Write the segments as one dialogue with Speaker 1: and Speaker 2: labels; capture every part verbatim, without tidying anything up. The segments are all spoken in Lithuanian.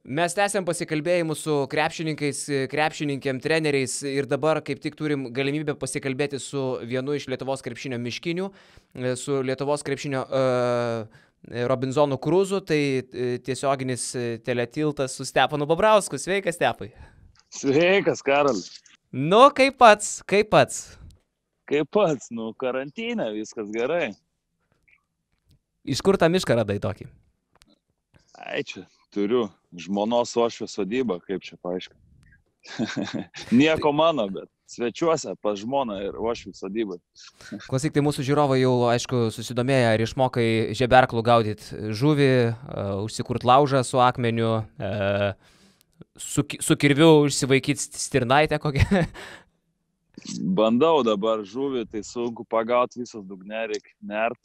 Speaker 1: Mes tęsiam pasikalbėjimus su krepšininkais, krepšininkėm, treneriais ir dabar kaip tik turim galimybę pasikalbėti su vienu iš Lietuvos krepšinio miškinių, su Lietuvos krepšinio uh, Robinzonu Kruzu, tai tiesioginis teletiltas su Stepanu Bobrausku. Sveikas, Stepai.
Speaker 2: Sveikas, Karolis.
Speaker 1: Nu, kaip pats, kaip pats?
Speaker 2: Kaip pats, nu, karantinė, viskas gerai.
Speaker 1: Iš kur tą mišką radai tokį?
Speaker 2: Ai, čia turiu žmonos Ošvio sodybą, kaip čia paaiškinti. Nieko mano, bet svečiuose pas žmoną ir Ošvio sodybą.
Speaker 1: Klausyk, tai mūsų žiūrovai jau, aišku, susidomėję, ar išmokai žeberklų gaudyti žuvį, uh, užsikurt laužą su akmeniu, uh, su, su kirviu užsivaikyti stirnaitę kokią.
Speaker 2: Bandau dabar žuvį, tai sunku pagauti, visas dugne reikia nert.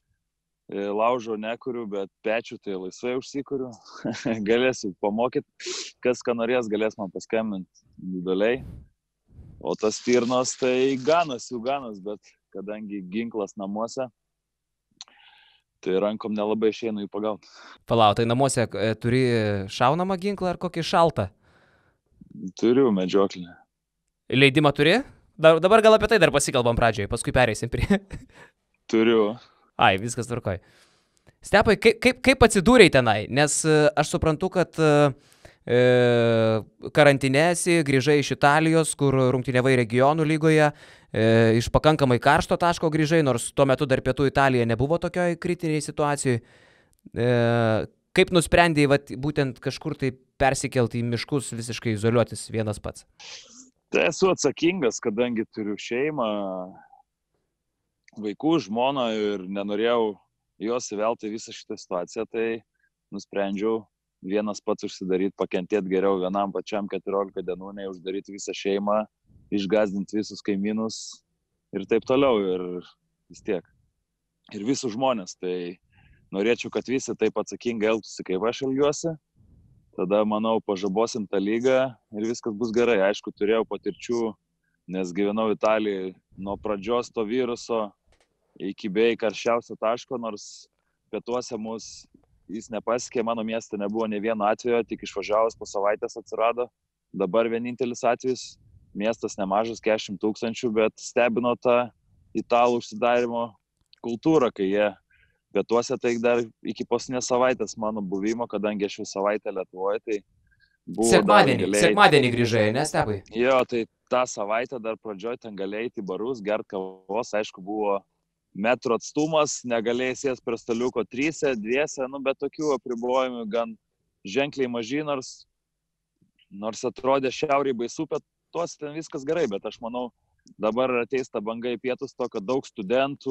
Speaker 2: Laužo nekuriu, bet pečių tai laisvai užsikuriu. Galėsiu pamokyti, kas ką norės, galės man paskambinti individualiai. O tas stirnos tai ganas, jų ganas, bet kadangi ginklas namuose, tai rankom nelabai išeina jų pagauti.
Speaker 1: Palau, tai namuose turi šaunamą ginklą ar kokį šaltą?
Speaker 2: Turiu medžioklį.
Speaker 1: Leidimą turi? Dar, dabar gal apie tai dar pasikalbam pradžioje, paskui pereisim prie.
Speaker 2: Turiu.
Speaker 1: Ai, viskas tvarkoj. Stepai, kaip, kaip, kaip atsidūrei tenai? Nes aš suprantu, kad e, karantinėsi, grįžai iš Italijos, kur rungtyniavai regionų lygoje, e, iš pakankamai karšto taško grįžai, nors tuo metu dar Pietų Italija nebuvo tokioj kritiniai situacijai. E, kaip nusprendėjai vat, būtent kažkur tai persikelti į miškus, visiškai izoliuotis vienas pats?
Speaker 2: Tai esu atsakingas, kadangi turiu šeimą, vaikų, žmoną ir nenorėjau jos įvelti visą šitą situaciją, tai nusprendžiau vienas pats užsidaryti, pakentėti geriau vienam pačiam keturiolika dienų, nei uždaryti visą šeimą, išgazdinti visus kaimynus ir taip toliau ir vis tiek. Ir visus žmonės, tai norėčiau, kad visi taip atsakingai elgtųsi, kaip aš elgiuosi. Tada, manau, pažabosim tą lygą ir viskas bus gerai. Aišku, turėjau patirčių, nes gyvenau Italijoje nuo pradžios to viruso iki beveik karščiausio taško, nors pietuose mus jis nepasiekė, mano mieste nebuvo ne vieno atvejo, tik išvažiavus po savaitės atsirado. Dabar vienintelis atvejis, miestas nemažas, keturiasdešimt tūkstančių, bet stebino tą italų užsidarimo kultūrą, kai jie pietuose, tai dar iki paskutinės savaitės mano buvimo, kadangi aš jau savaitę Lietuvoje, tai buvo
Speaker 1: sekmadienį,
Speaker 2: galėjai...
Speaker 1: sekmadienį grįžai, ne, Stepai?
Speaker 2: Jo, tai tą savaitę dar pradžioj ten galėjai į barus, gert kavos, aišku, buvo metro atstumas, negalėjai sėsti prie staliuko tryse, dviese, nu, bet tokių apribojimų gan ženkliai maži, nors, nors atrodė šiauriai baisu, bet tuos ten viskas gerai, bet aš manau, dabar ateis ta banga į pietus to, kad daug studentų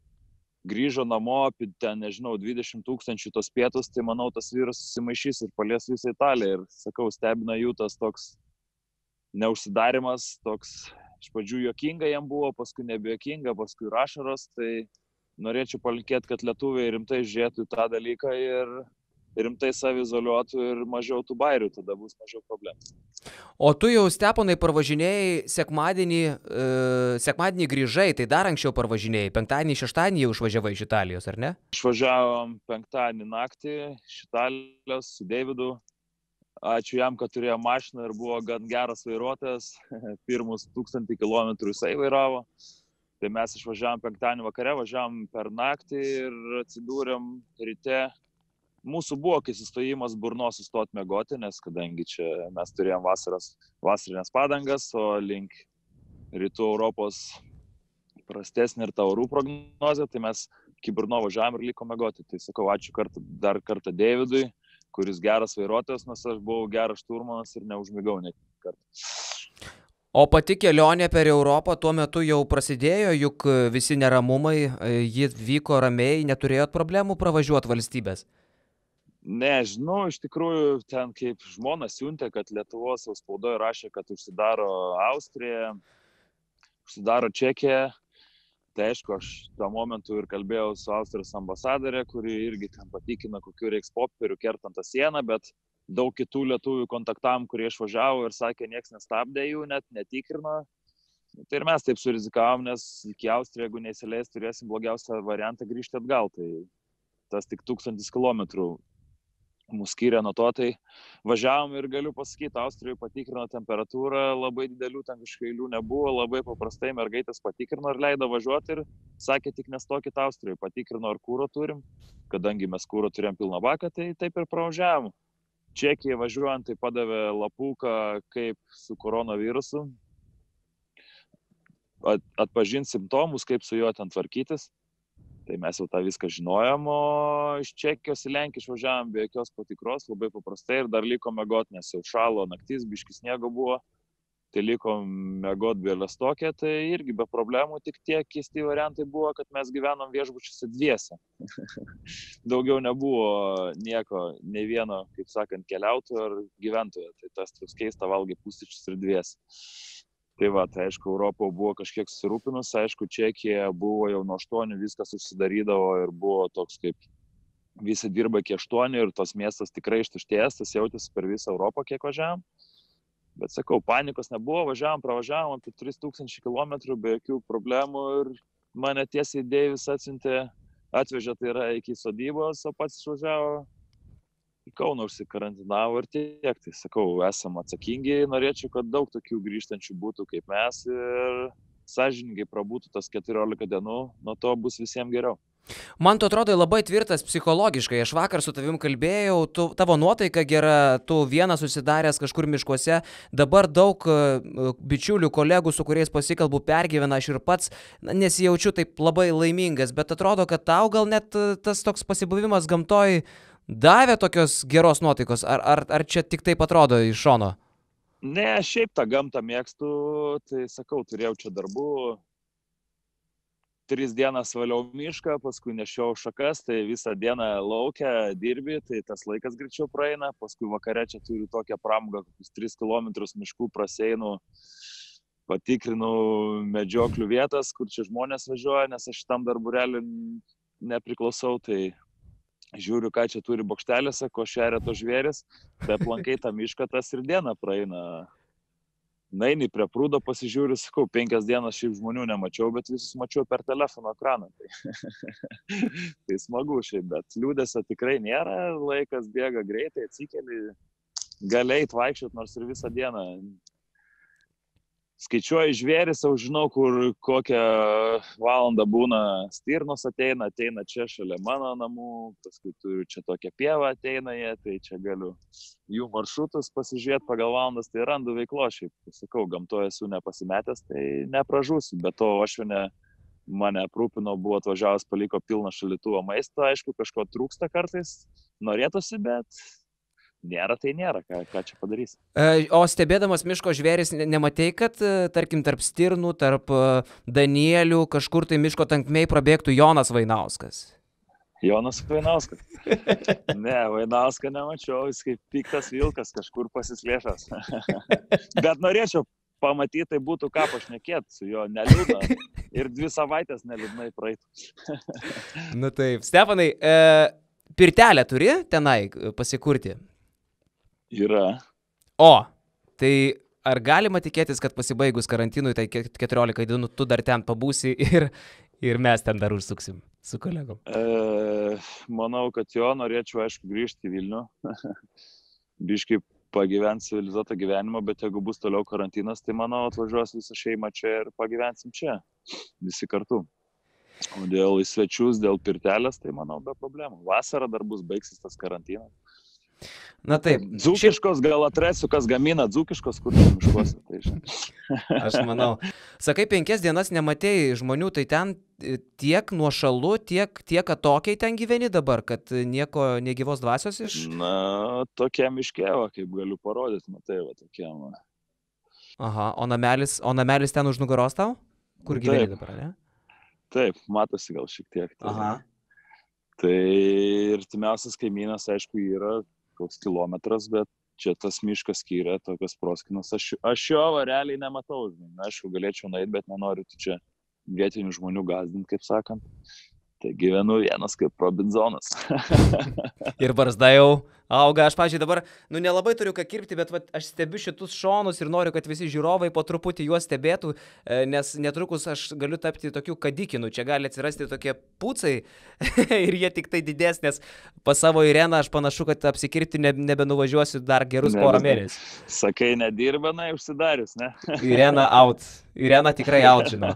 Speaker 2: grįžo namo, ten, nežinau, dvidešimt tūkstančių tos pietus, tai manau, tas virusas susimaišys ir palies visą Italiją ir, sakau, stebina jų tas toks neužsidarimas, toks iš pradžių juokinga jam buvo, paskui nebejuokinga, paskui ašaros, tai norėčiau palinkėti, kad lietuviai rimtai žiūrėtų tą dalyką ir rimtai savizoliuotų ir mažiau tų bairių, tada bus mažiau problemų.
Speaker 1: O tu jau, Steponai, parvažinėjai sekmadienį, e, sekmadienį grįžai, tai dar anksčiau parvažinėjai, penktadienį, šeštadienį jau išvažiavai iš Italijos, ar ne?
Speaker 2: Išvažiavom penktadienį naktį iš Italijos su Deividu. Ačiū jam, kad turėjo mašiną ir buvo gan geras vairuotojas. Pirmus tūkstantį kilometrų jisai vairavo. Tai mes išvažiavom penktadienį vakare, važiavom per naktį ir atsidūrėm ryte. Mūsų buvo, kai sustojimas Brno sustot miegoti, nes kadangi čia mes turėjom vasaros, vasarinės padangas, o link rytų Europos prastesnė ir ta orų prognozė, tai mes iki Brno važiavom ir liko miegoti. Tai sakau, ačiū kartą, dar kartą Deividui, kuris geras vairuotojas, nes aš buvau geras šturmanas ir neužmigau net kartą.
Speaker 1: O pati kelionė per Europą tuo metu jau prasidėjo, juk visi neramumai, ji vyko ramiai, neturėjot problemų pravažiuoti valstybės?
Speaker 2: Ne, žinau, iš tikrųjų ten kaip žmona siuntė, kad Lietuvos jau spaudoje rašė, kad užsidaro Austrija, užsidaro Čekija. Tai aišku, aš tuo momentu ir kalbėjau su Austrijos ambasadorė, kuri irgi ten patikino, kokiu reiks popierių kertant tą sieną, bet daug kitų lietuvių kontaktavom, kurie išvažiavo ir sakė, nieks nestabdė jų, net netikrino. Tai ir mes taip surizikavom, nes iki Austriją, jeigu neįsileis, turėsim blogiausią variantą grįžti atgal. Tai tas tik tūkstantis kilometrų mus skyrė nuo to, tai važiavom ir galiu pasakyti, Austrijoje patikrino temperatūrą, labai didelių ten kažkokių eilių nebuvo, labai paprastai mergaitės patikrino ir leido važiuoti ir sakė, tik nestokit Austrijoje, patikrino ar kūro turim, kadangi mes kūro turėjom pilną baką, tai taip ir pravažiavom. Čekija važiuojant tai padavė lapuką kaip su koronavirusu, atpažinti simptomus, kaip su juo ten tvarkytis. Tai mes jau tą viską žinojom, o iš Čekijos į Lenkiją išvažiavom be jokios patikros, labai paprastai ir dar liko miegot, nes jau šalo naktis, biškis sniego buvo, tai liko miegot Bielostokė, tai irgi be problemų, tik tie keisti variantai buvo, kad mes gyvenom viešbučiuose dviese. Daugiau nebuvo nieko, nei vieno, kaip sakant, keliautojo ar gyventojo, tai tas toks keista valgai pusryčius ir dviese. Tai va, tai aišku, Europo buvo kažkiek susirūpinus, aišku, Čekija buvo jau nuo aštuonių, viskas užsidarydavo ir buvo toks kaip visi dirba iki aštuonių ir tos miestas tikrai ištuštėjęs, tas jautėsi per visą Europą, kiek važiavom. Bet sakau, panikos nebuvo, važiavom, pravažiavom apie tris tūkstančius kilometrų be jokių problemų ir mane tiesiai Deivis atsiuntė, atvežė tai yra iki sodybos, o pats išvažiavo į Kauną, užsikarantinavo ir tiek. Tai sakau, esam atsakingi, norėčiau, kad daug tokių grįžtančių būtų kaip mes ir sąžiningai prabūtų tas keturiolika dienų, nuo to bus visiems geriau.
Speaker 1: Man tu atrodo labai tvirtas psichologiškai, aš vakar su tavim kalbėjau, tu, tavo nuotaika gera, tu vienas susidaręs kažkur miškuose, dabar daug bičiulių, kolegų, su kuriais pasikalbu, pergyvena, aš ir pats nesijaučiu taip labai laimingas, bet atrodo, kad tau gal net tas toks pasibuvimas gamtoj davė tokios geros nuotaikos, ar, ar, ar čia tik taip atrodo iš šono?
Speaker 2: Ne, šiaip tą gamtą mėgstu, tai sakau, turėjau čia darbų, tris dienas valiau mišką, paskui nešiau šakas, tai visą dieną laukia dirbi, tai tas laikas greičiau praeina, paskui vakare čia turiu tokią pramogą, kokius tris kilometrus miškų praseinu, patikrinu medžioklių vietas, kur čia žmonės važiuoja, nes aš tam darbureliui nepriklausau, tai žiūriu, ką čia turi bokštelėse, ko šeria to žvėris, tai aplankai tą mišką, tas ir diena praeina. Naini prie prūdo pasižiūriu, sakau, penkias dienas šiaip žmonių nemačiau, bet visus mačiau per telefono ekraną. Tai, tai smagu šiaip, bet liūdesio tikrai nėra, laikas bėga greitai, atsikeli, gali eit vaikščiot, nors ir visą dieną. Skaičiuoju žvėris, jau žinau, kur kokią valandą būna stirnos ateina, ateina čia šalia mano namų, paskui turiu čia tokią pievą ateina jie, tai čia galiu jų maršrutus pasižiūrėti pagal valandas, tai randu veiklo šiaip. Sakau, gamtoje esu nepasimetęs, tai nepražūsiu, bet to Ošvinė mane aprūpino, buvo atvažiavęs, paliko pilną šaldytuvą maisto, aišku, kažko trūksta kartais, norėtųsi, bet nėra, tai nėra, ką, ką čia padarys.
Speaker 1: O stebėdamas miško žvėris, nematei, kad, tarkim, tarp stirnų, tarp danielių, kažkur tai miško tankmėj prabėgtų Jonas Vainauskas?
Speaker 2: Jonas Vainauskas? Ne, Vainauską nemačiau, jis kaip piktas vilkas, kažkur pasislėpęs. Bet norėčiau pamatyti, tai būtų ką pašnekėti su juo, neliūdna. Ir dvi savaitės neliūdnai praeitų.
Speaker 1: Nu taip. Stefanai, e, pirtelę turi tenai pasikurti?
Speaker 2: Yra.
Speaker 1: O, tai ar galima tikėtis, kad pasibaigus karantinui, tai keturiolika dienų tu dar ten pabūsi ir, ir mes ten dar užsuksim su kolegom?
Speaker 2: E, manau, kad jo, norėčiau, aišku, grįžti į Vilnių. Biškai pagyventi civilizuotą gyvenimą, bet jeigu bus toliau karantinas, tai manau, atvažiuos visą šeimą čia ir pagyvensim čia, visi kartu. O dėl į svečius, dėl pirtelės, tai manau, be problemų. Vasarą dar bus, baigsis tas karantinas.
Speaker 1: Na taip.
Speaker 2: Dzūkiškos gal atrasiu, kas gamina dzūkiškos, kur miškuose. Tai
Speaker 1: aš manau. Sakai, penkias dienas nematėjai žmonių, tai ten tiek nuošalu, tiek, tiek atokiai ten gyveni dabar, kad nieko negyvos dvasios iš...
Speaker 2: Na, tokia miškėva, kaip galiu parodyti, matai, va tokiam.
Speaker 1: Aha, o namelis, o namelis ten už nugaros tau? Kur gyveni dabar, ne?
Speaker 2: Taip, matosi gal šiek tiek. Tai,
Speaker 1: Aha.
Speaker 2: Tai ir timiausias kaimynas, aišku, yra koks kilometras, bet čia tas miškas skyrė tokios proskinos. Aš, aš jo realiai nematau, žinai. Aišku, galėčiau nueiti, bet nenoriu čia vietinių žmonių gąsdinti, kaip sakant. Tai gyvenu vienas kaip Robinzonas.
Speaker 1: Ir barzda jau auga. Aš, pažiūrėjau, dabar, nu, nelabai turiu ką kirpti, bet vat, aš stebiu šitus šonus ir noriu, kad visi žiūrovai po truputį juos stebėtų, nes netrukus aš galiu tapti tokiu kadikinu. Čia gali atsirasti tokie pucai ir jie tik tai didės, nes pas savo Ireną aš panašu, kad apsikirpti ne, nebenuvažiuosiu dar gerus porą mėnesių.
Speaker 2: Sakai, nedirba, na, užsidarius, ne?
Speaker 1: Irena out. Irena tikrai out, žinau.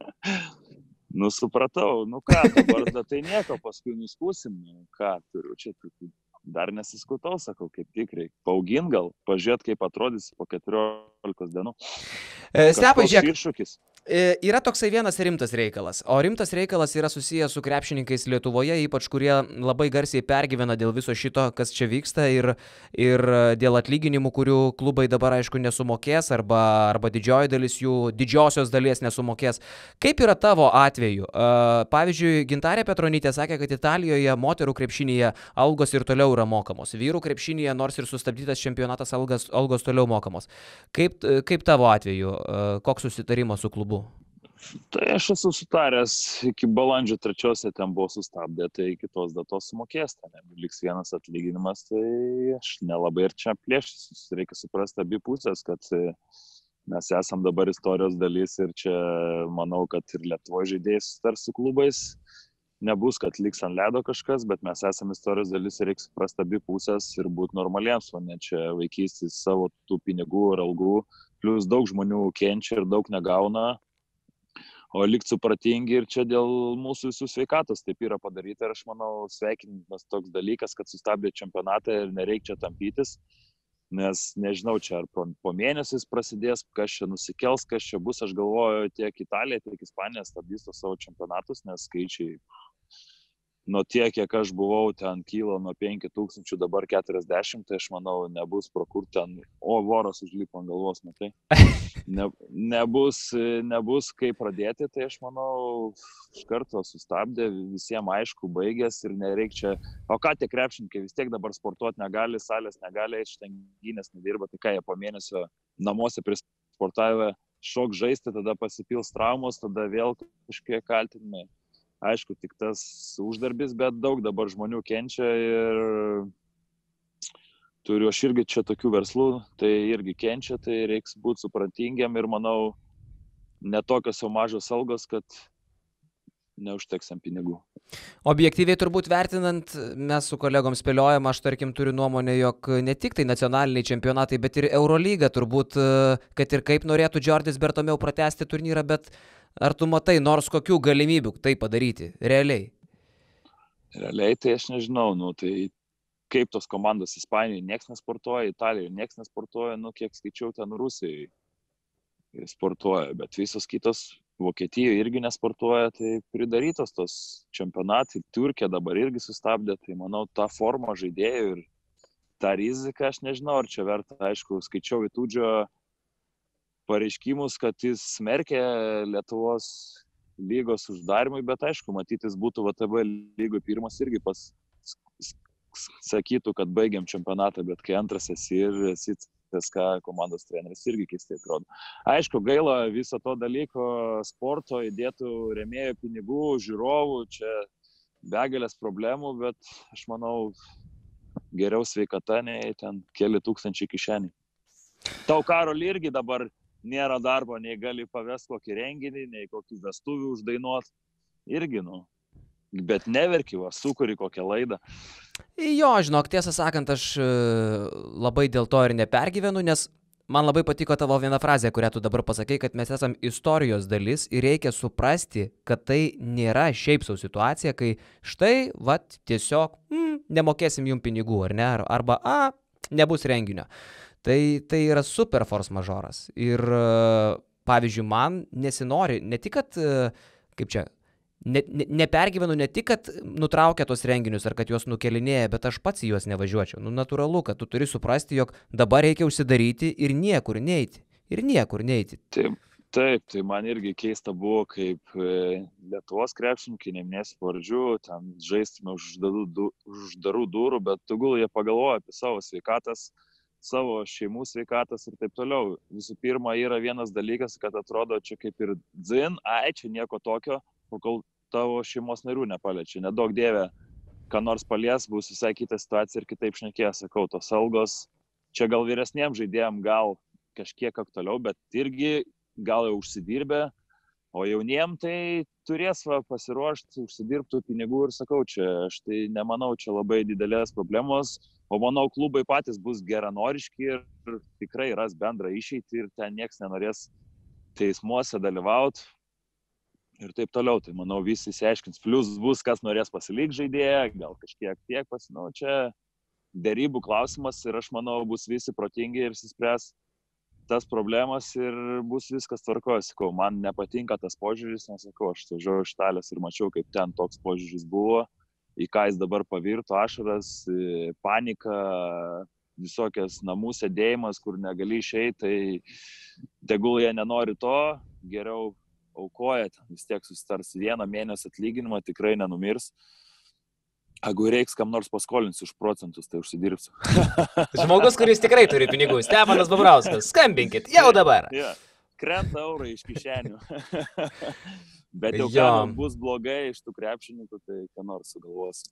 Speaker 2: Nu, supratau, nu ką, dabar tai nieko, paskui nuskūsim, nu, ką turiu čia, dar nesiskutau, sakau, kaip tikrai, paaugin gal, pažiūrėt, kaip atrodys po keturiolikos dienų.
Speaker 1: Stepai, žiūrėk,
Speaker 2: iššūkis.
Speaker 1: Yra toksai vienas rimtas reikalas, o rimtas reikalas yra susijęs su krepšininkais Lietuvoje, ypač kurie labai garsiai pergyvena dėl viso šito, kas čia vyksta ir, ir dėl atlyginimų, kurių klubai dabar, aišku, nesumokės arba, arba didžioji dalis jų, didžiosios dalies nesumokės. Kaip yra tavo atveju? Pavyzdžiui, Gintarė Petronytė sakė, kad Italijoje moterų krepšinyje algos ir toliau yra mokamos. Vyrų krepšinyje, nors ir sustabdytas čempionatas, algos, algos toliau mokamos. Kaip, kaip tavo atveju? Koks susitarimas su klubu?
Speaker 2: Tai aš esu sutaręs, iki balandžio trečios ten buvo sustabdė, tai kitos datos sumokės, ten liks vienas atlyginimas, tai aš nelabai ir čia plėštis, reikia suprasti abi pusės, kad mes esam dabar istorijos dalis ir čia manau, kad ir Lietuvoje žaidėjai susitars su klubais, nebus, kad liks ant ledo kažkas, bet mes esam istorijos dalis ir reikia suprasti abi pusės ir būti normaliems, o ne čia vaikysis savo tų pinigų ir algų, plus daug žmonių kenčia ir daug negauna. O likti supratingi ir čia dėl mūsų visų sveikatos taip yra padaryta ir aš manau sveikintinas toks dalykas, kad sustabdė čempionatą ir nereikia čia tampytis, nes nežinau čia ar po, po mėnesiais prasidės, kas čia nusikels, kas čia bus, aš galvoju tiek Italija, tiek Ispanija stabdys savo čempionatus, nes skaičiai nuo tiek, kiek aš buvau, ten kylo nuo penkių tūkstančių, dabar keturiasdešimt, tai aš manau nebus pro kur ten, o voras užlipo ant galvos, matai. Ne, nebus, nebus kaip pradėti, tai aš manau, iš karto sustabdė, visiems aišku, baigės ir nereikia čia, o ką tie krepšininkai, vis tiek dabar sportuoti negali, salės negali, štengynės nedirba, tai ką jie po mėnesio namuose prisportavę šok žaisti, tada pasipils traumos, tada vėl kažkiek kaltinimai. Aišku, tik tas uždarbis, bet daug dabar žmonių kenčia ir turiu aš irgi čia tokių verslų, tai irgi kenčia, tai reiks būti supratingiam ir manau, netokios jau mažos algos, kad neužteks ant pinigų.
Speaker 1: Objektyviai turbūt vertinant, mes su kolegom spėliojam, aš tarkim turiu nuomonę, jog ne tik tai nacionaliniai čempionatai, bet ir Eurolyga turbūt, kad ir kaip norėtų Džordis Bertomeu pratęsti turnyrą, bet ar tu matai nors kokių galimybių tai padaryti, realiai?
Speaker 2: Realiai tai aš nežinau, nu tai kaip tos komandos Ispanijoje nieks nesportuoja, Italijoje nieks nesportuoja, nu kiek skaičiau ten Rusijai sportuoja, bet visos kitos Vokietijoje irgi nesportuoja, tai pridarytos tos čempionatai, Turkija dabar irgi sustabdė, tai manau tą formą žaidėjų ir tą riziką aš nežinau, ar čia verta, aišku, skaičiau Vitudžio pareiškimus, kad jis smerkė Lietuvos lygos uždarimui, bet aišku, matytis būtų V T B lygoj pirmas irgi pas sakytų, kad baigiam čempionatą, bet kai antras esi ir esi C S K A komandos treneris irgi keistai atrodo. Aišku, gaila viso to dalyko sporto, įdėtų rėmėjų pinigų, žiūrovų, čia begalės problemų, bet aš manau, geriau sveikata nei ten keli tūkstančiai kišeniai. Tau Karol irgi dabar nėra darbo, nei gali pavesti kokį renginį, nei kokį vestuvių uždainuot. Irgi, nu. Bet neverki, va, sukuri kokią laidą.
Speaker 1: Jo, žinok, tiesą sakant, aš labai dėl to ir nepergyvenu, nes man labai patiko tavo viena frazė, kurią tu dabar pasakei, kad mes esam istorijos dalis ir reikia suprasti, kad tai nėra šiaip sau situacija, kai štai, va, tiesiog mm, nemokėsim jum pinigų, ar ne, arba, a, nebus renginio. Tai, tai yra super force majoras. Ir, pavyzdžiui, man nesinori, ne tik, kad, kaip čia, ne, ne, nepergyvenu ne tik, kad nutraukia tos renginius ar kad juos nukelinėja, bet aš pats į juos nevažiuočiau. Nu, natūralu, kad tu turi suprasti, jog dabar reikia užsidaryti ir niekur neiti. Ir niekur neiti.
Speaker 2: Taip, taip, tai man irgi keista buvo, kaip Lietuvos krepšininkai, neminėsiu pavardžių, ten žaistume už uždarų, uždarų durų, bet tegul jie pagalvoja apie savo sveikatas, savo šeimų sveikatas ir taip toliau. Visų pirma, yra vienas dalykas, kad atrodo čia kaip ir dzin, ai, čia nieko tokio, o kol tavo šeimos narių nepaliečia. Nedaug dievė, ką nors palies, bus visai kita situacija ir kitaip šnekės, sakau, tos algos, čia gal vyresniem žaidėjim gal kažkiek aktualiau, bet irgi gal jau užsidirbę, o jauniem tai turės va, pasiruošti, užsidirbtų pinigų ir sakau, čia aš tai nemanau, čia labai didelės problemos, o manau, klubai patys bus geranoriški ir tikrai ras bendrą išeitį ir ten nieks nenorės teismuose dalyvauti ir taip toliau. Tai manau, visi išsiaiškins, plius bus, kas norės pasilikti žaidėją, gal kažkiek tiek pasinau, čia derybų klausimas ir aš manau, bus visi protingi ir suspręs tas problemas ir bus viskas tvarkoje. Sakau, man nepatinka tas požiūris, nes sakau, aš važiuoju iš Italijos ir mačiau, kaip ten toks požiūris buvo, į ką jis dabar pavirto, ašaras, panika, visokias namų sėdėjimas, kur negali išeiti, tai tegul jie nenori to, geriau aukoja, vis tiek susitars vieną mėnesį atlyginimą, tikrai nenumirs. Jeigu reiks, kam nors paskolinsiu už procentus, tai užsidirbsiu.
Speaker 1: Žmogus, kuris tikrai turi pinigų, Stefanas Bobrauskas, skambinkit, jau dabar.
Speaker 2: Ja, krenta eurai iš kišenių. Bet jau ką bus blogai iš tų krepšininkų, tai ką nors sugalvosim.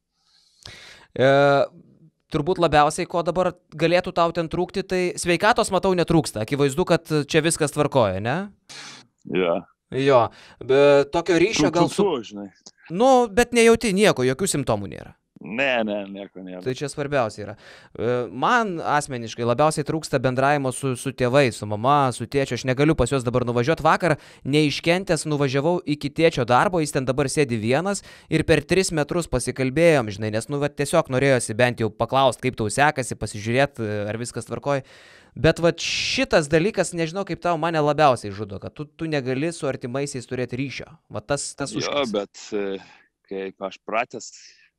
Speaker 1: E, turbūt labiausiai, ko dabar galėtų tau ten trūkti, tai sveikatos, matau, netrūksta. Akivaizdu, kad čia viskas tvarkoja, ne?
Speaker 2: Ja.
Speaker 1: Jo, bet tokio ryšio gal su...
Speaker 2: žinai.
Speaker 1: Nu, bet nejauti nieko, jokių simptomų nėra.
Speaker 2: Ne, ne, nieko nėra.
Speaker 1: Tai čia svarbiausia yra. Man asmeniškai labiausiai trūksta bendravimo su, su tėvais, su mama, su tėčiu. Aš negaliu pas juos dabar nuvažiuoti. Vakar neiškentęs nuvažiavau iki tėčio darbo, jis ten dabar sėdi vienas ir per tris metrus pasikalbėjom, žinai, nes nu, va, tiesiog norėjosi bent jau paklausti, kaip tau sekasi, pasižiūrėti, ar viskas tvarkoja. Bet va šitas dalykas, nežinau, kaip tau mane labiausiai žudo, kad tu, tu negali su artimaisiais turėti ryšio. Va tas, tas užkis.
Speaker 2: Jo, bet kaip aš pratęs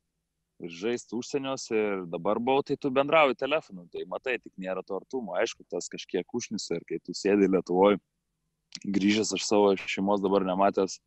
Speaker 2: žaisti užsieniuose ir dabar buvau, tai tu bendrauji telefonu, tai matai, tik nėra to artumo. Aišku, tas kažkiek užnisa ir kai tu sėdi Lietuvoje, grįžęs aš savo šeimos dabar nematęs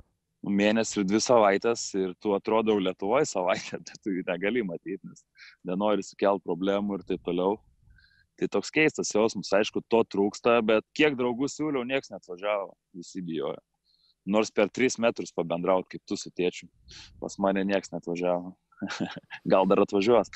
Speaker 2: mėnesį ir dvi savaitės ir tu atrodau Lietuvoje savaitę, bet tu negali matyti, nes nenori sukelti problemų ir taip toliau. Tai toks keistas jausmas, aišku, to trūksta, bet kiek draugų siūliau, nieks neatvažiavo, visi bijojo. Nors per tris metrus pabendrauti, kaip tu su tėčiu, pas mane nieks neatvažiavo. Gal dar atvažiuos.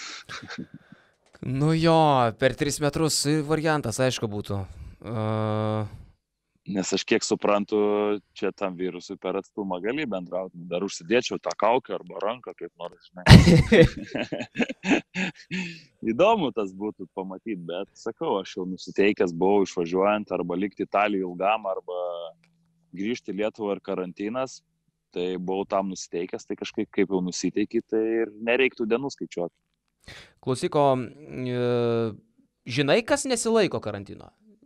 Speaker 1: Nu jo, per tris metrus variantas, aišku, būtų. Uh...
Speaker 2: Nes aš kiek suprantu, čia tam virusui per atstumą gali bendrauti. Dar užsidėčiau tą kaukę arba ranką, kaip nors, žinai. Įdomu tas būtų pamatyti, bet sakau, aš jau nusiteikęs buvau išvažiuojant arba likti Italijoje ilgam, arba grįžti į Lietuvą ir karantinas. Tai buvau tam nusiteikęs, tai kažkaip kaip jau nusiteiki, tai ir nereiktų dienų skaičiuoti.
Speaker 1: Klausyko, žinai, kas nesilaiko karantino?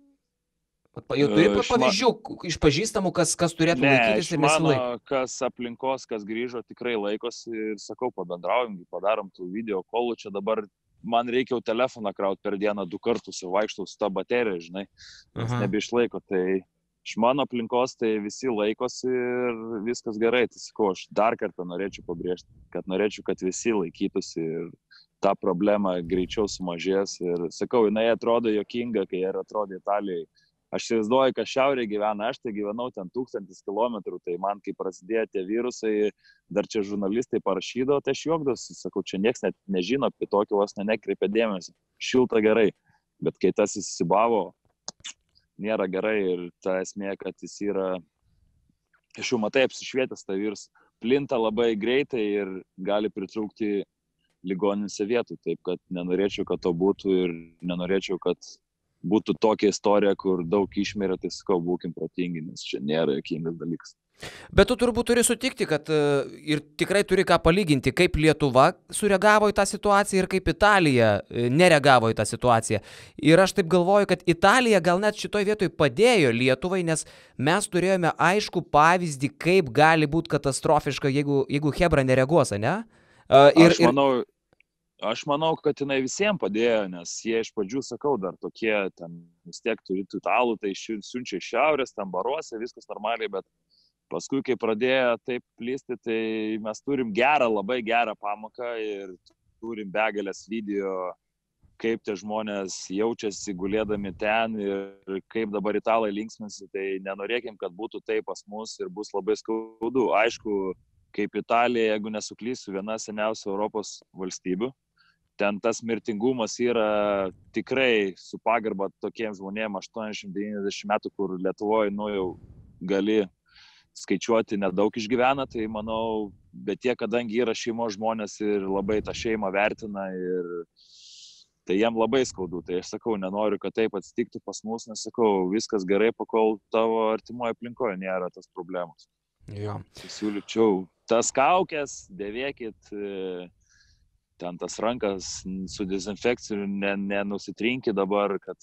Speaker 1: Jau turi pavyzdžių iš pažįstamų, kas, kas turėtų ne, laikytis ir nesilaiko?
Speaker 2: Ne, kas aplinkos, kas grįžo, tikrai laikosi ir sakau, pabendraujam, padarom tų video kolų, čia dabar man reikia jau telefoną krauti per dieną du kartus ir vaikštau su tą bateriją, žinai, nes nebeišlaiko, tai iš mano aplinkos tai visi laikosi ir viskas gerai, tai sakau, aš dar kartą norėčiau pabrėžti, kad norėčiau, kad visi laikytųsi ir ta problema greičiau sumažės ir sakau, jinai atrodo jokinga, kai jie atrodo Italijai. Aš įsivaizduoju, kad šiaurėje gyvena, aš tai gyvenau ten tūkstantis kilometrų, tai man, kai prasidėjo tie virusai, dar čia žurnalistai parašydavo, tai aš juokdavausi, sakau, čia nieks net nežino, apie tokį vos nekreipia dėmesį, šilta gerai, bet kai tas įsisibavo, nėra gerai ir ta esmė, kad jis yra, aš jau matai, apsišvietęs tą virusą, plinta labai greitai ir gali pritrūkti ligoninėse vietų, taip kad nenorėčiau, kad to būtų ir nenorėčiau, kad būtų tokia istorija, kur daug išmirė, tai sakau, būkim protingi, nes čia nėra jokingas dalykas.
Speaker 1: Bet tu turbūt turi sutikti, kad ir tikrai turi ką palyginti, kaip Lietuva sureagavo į tą situaciją ir kaip Italija nereagavo į tą situaciją. Ir aš taip galvoju, kad Italija gal net šitoj vietoj padėjo Lietuvai, nes mes turėjome aišku pavyzdį, kaip gali būti katastrofiška, jeigu, jeigu Hebra nereaguos, ne? Ir,
Speaker 2: aš manau... Aš manau, kad jinai visiems padėjo, nes jie iš pradžių, sakau, dar tokie, ten vis tiek turi italų, tai siunčia iš šiaurės, ten baruose, viskas normaliai, bet paskui, kai pradėjo taip plisti, tai mes turim gerą, labai gerą pamoką ir turim begalės video, kaip tie žmonės jaučiasi gulėdami ten ir kaip dabar italai linksminasi, tai nenorėkim, kad būtų tai pas mus ir bus labai skaudu. Aišku, kaip Italija, jeigu nesuklysiu, viena seniausių Europos valstybių. Ten tas mirtingumas yra tikrai su pagarba tokiems žmonėms aštuoniasdešimt devyniasdešimt metų, kur Lietuvoje, nu, jau gali skaičiuoti nedaug išgyvena, tai manau, bet jie, kadangi yra šeimos žmonės ir labai tą šeimą vertina, ir tai jiem labai skaudu. Tai aš sakau, nenoriu, kad taip atsitiktų pas mus, nes sakau, viskas gerai, pakol tavo artimoje aplinkoje nėra tas problemos.
Speaker 1: Jo.
Speaker 2: Siūlyčiau, tas kaukės, dėvėkit, ten tas rankas su dezinfekciju nenusitrinki dabar, kad,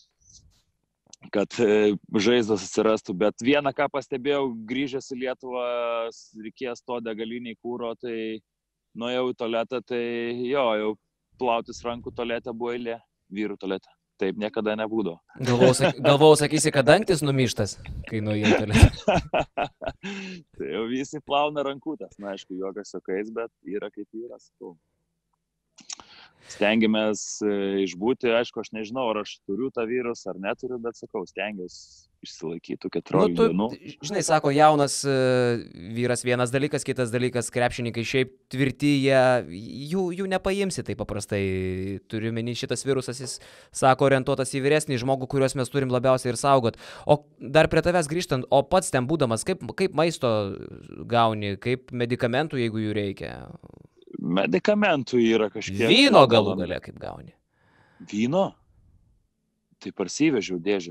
Speaker 2: kad žaizdos atsirastų. Bet vieną, ką pastebėjau, grįžęs į Lietuvą, reikės to degaliniai kūro, tai nuėjau į tualetą, tai jo, jau plautis rankų tualete buvo eilė, vyrų tualete. Taip niekada nebūdavo.
Speaker 1: Galvau, sakysi, kad dangtis numištas, kai nuėjai į tualetą.
Speaker 2: Tai jau visi plauna rankutės. Na, aišku, juokas sakais, bet yra kaip yra, sakau. Stengiamės išbūti, aišku, aš nežinau, ar aš turiu tą virusą ar neturiu, bet sakau, stengiuosi išsilaikyti keturiolika dienų.
Speaker 1: Nu, žinai, sako, jaunas vyras vienas dalykas, kitas dalykas, krepšininkai šiaip tvirti, jie, jų, jų nepaimsi taip paprastai. Turiu meni, šitas virusas, jis sako, orientuotas į vyresnį žmogų, kuriuos mes turim labiausiai ir saugot. O dar prie tavęs grįžtant, o pats ten būdamas, kaip, kaip maisto gauni, kaip medikamentų, jeigu jų reikia?
Speaker 2: Medikamentų yra kažkiek.
Speaker 1: Vyno galų gale kaip gauni?
Speaker 2: Vyno? Tai parsivežiau dėžę.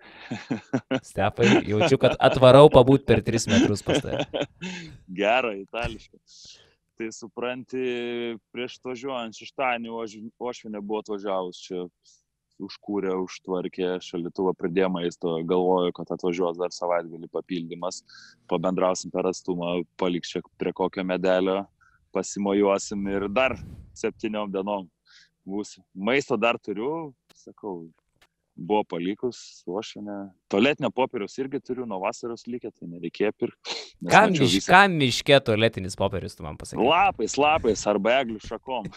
Speaker 1: Stepai, jaučiu, kad atvarau pabūt per tris metrus pas tave.
Speaker 2: Gerą, itališką. Tai supranti, prieš atvažiuojant šeštadienį uošvienė buvo atvažiavus čia, užkūrė, užtvarkė, šaldytuvą pridėjo maisto, galvoju, kad atvažiuos dar savaitgalį papildymas, pabendrausim per atstumą, paliks čia prie kokio medelio, pasimojuosim ir dar septyniom dienom būsiu. Maisto dar turiu, sakau, buvo palikus, uošvienė. Tualetinio popieriaus irgi turiu, nuo vasaros likę, tai nereikėjo pirkti.
Speaker 1: Kam, miš, visą... kam miške tualetinis popierius, tu man pasakai?
Speaker 2: Lapais, lapais arba eglių šakom.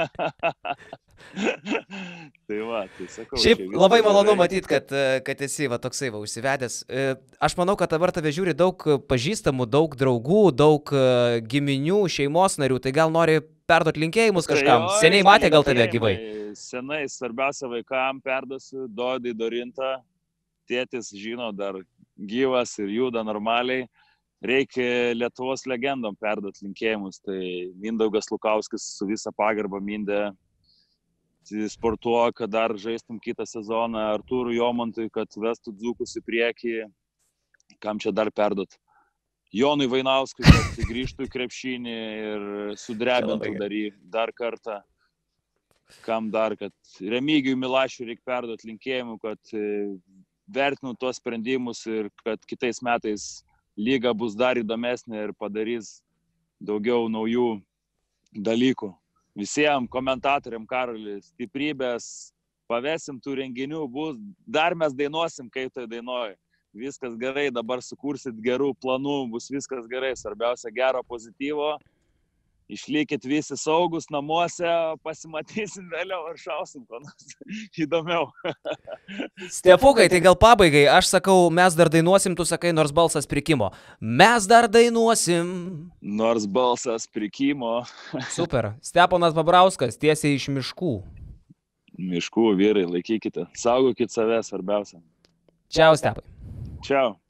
Speaker 2: Tai va, tai sakau.
Speaker 1: Šiaip labai malonu matyti, kad, kad esi va, toksai va, užsivedęs. Aš manau, kad dabar tave žiūri daug pažįstamų, daug draugų, daug giminių, šeimos narių, tai gal nori perduot linkėjimus kažkam? Tai, seniai matė gal tave gyvai?
Speaker 2: Senai, svarbiausia vaikam perduosiu, Dodai, Dorinta, tėtis žino, dar gyvas ir juda normaliai. Reikia Lietuvos legendom perduot linkėjimus, tai Mindaugas Lukauskis su visa pagarba mindė, sportuoja, kad dar žaistum kitą sezoną, Artūrui Jomantui, kad vestų dzūkus į priekį, kam čia dar perduot. Jonui Vainauskui, kad grįžtų į krepšinį ir sudrebintų dar, dar kartą. Kam dar, kad Remigijui Milašiui reikia perduot linkėjimų, kad vertinu tuos sprendimus ir kad kitais metais lyga bus dar įdomesnė ir padarys daugiau naujų dalykų. Visiems komentatoriam, Karoli, stiprybės, pavesim tų renginių, bus, dar mes dainuosim, kaip tai dainuoja. Viskas gerai, dabar sukursit gerų planų, bus viskas gerai, svarbiausia gero pozityvo. Išlikit visi saugus namuose, pasimatysim vėliau ar šausim, ko nors įdomiau.
Speaker 1: Stepukai, tai gal pabaigai, aš sakau, mes dar dainuosim, tu sakai, nors balsas prikimo. Mes dar dainuosim.
Speaker 2: Nors balsas prikimo.
Speaker 1: Super. Steponas Babrauskas, tiesiai iš miškų.
Speaker 2: Miškų, vyrai, laikykite. Saugokit save, svarbiausia.
Speaker 1: Čiau, Stepai.
Speaker 2: Čiau.